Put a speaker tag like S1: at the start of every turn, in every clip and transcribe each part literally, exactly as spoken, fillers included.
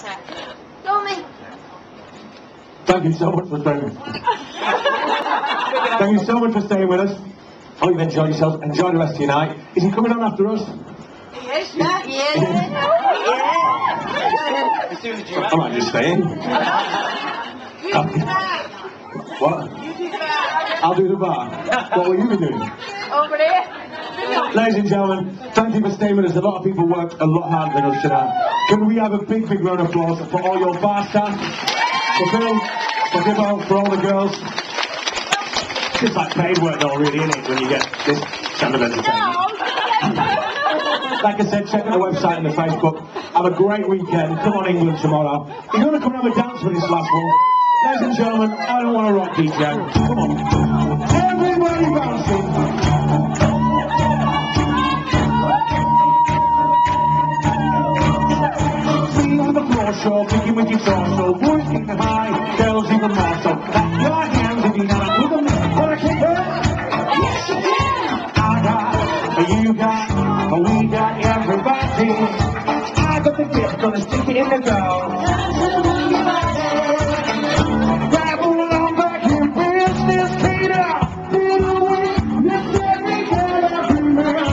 S1: Tommy.
S2: Thank you so much for staying. Thank you so much for staying with us. Hope you've enjoyed yourself. Enjoy the rest of your night. Is he coming on after us?
S1: Yes, yeah. Yeah. Yeah.
S2: I might just stay in. What? I'll do the bar. What will you be doing?
S1: Over there.
S2: Ladies and gentlemen, thank you for staying with us. A lot of people worked a lot harder than us tonight. Can we have a big, big round of applause for all your bar staff, for Bill, for Gibbo, for all the girls? It's just like paid work though, really, isn't it, when you get this kind of entertainment? Like I said, check out the website and the Facebook. Have a great weekend. Come on England tomorrow. If you want to come and have a dance with this last one, ladies and gentlemen, I don't want to rock D J. Come on. Everybody bouncing. Show, kicking with your torso, boys kicking high, girls even more so. Clap your hands if you know it. With them, wanna kick her? Yes, you can. I got, you got, we got everybody. I got the gift, gonna stick it in the girl. Grab along back here, business, Peter. Get away, let's let me get everywhere.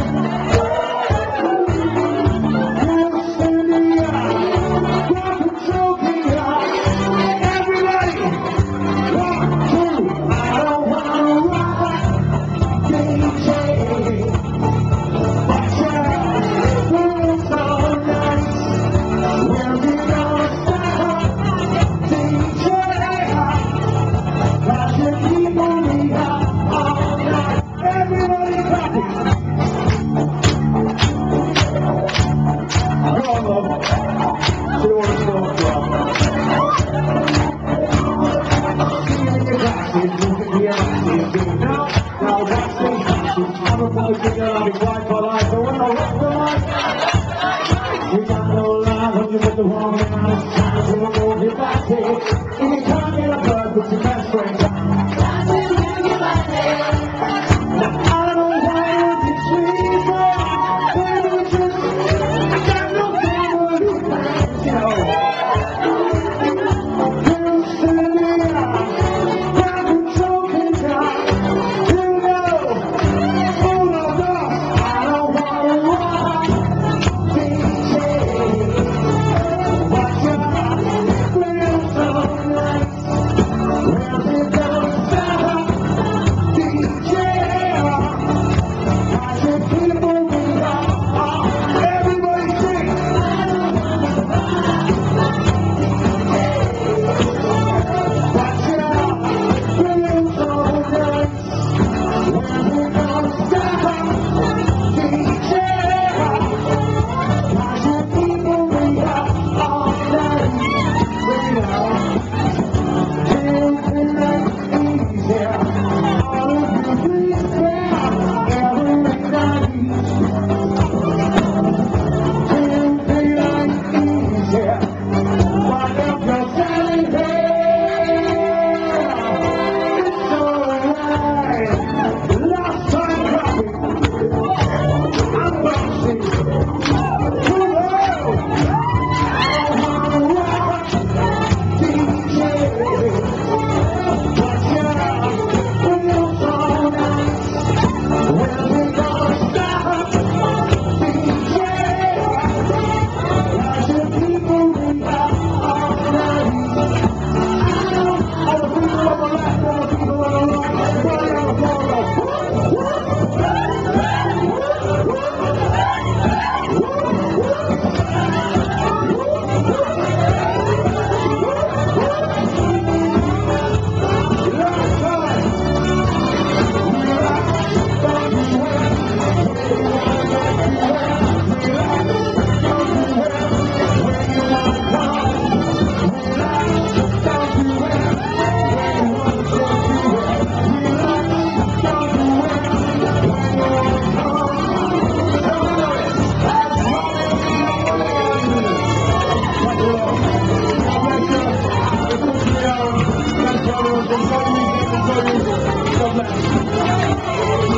S2: God bless.